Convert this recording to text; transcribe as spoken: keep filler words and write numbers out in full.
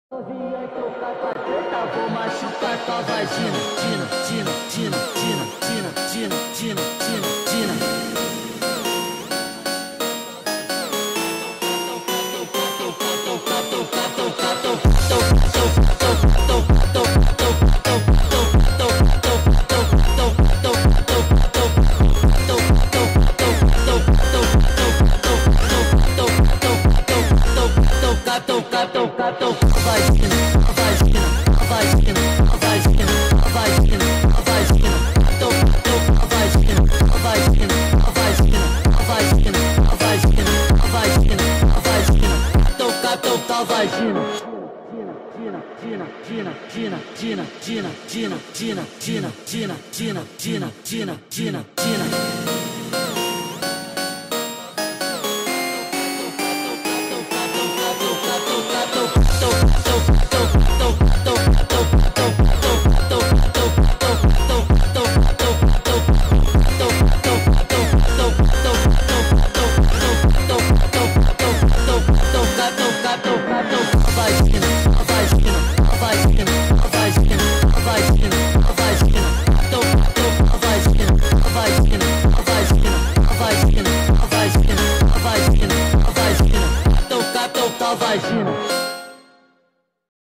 Novinha e tocar tua teta, vou machucar tua vagina. Tina, tina, tina, tina, tina, tina, tina, tina, tina. Toca, toca, toca, vagina, vagina, vagina, vagina, vagina, vagina, toca, toca, vagina, vagina, vagina, vagina, vagina, vagina, vagina, toca, toca, vagina. Tina, tina, tina, tina, tina, tina, tina, tina, tina, tina, tina, tina, tina, tina, tina. Vagina.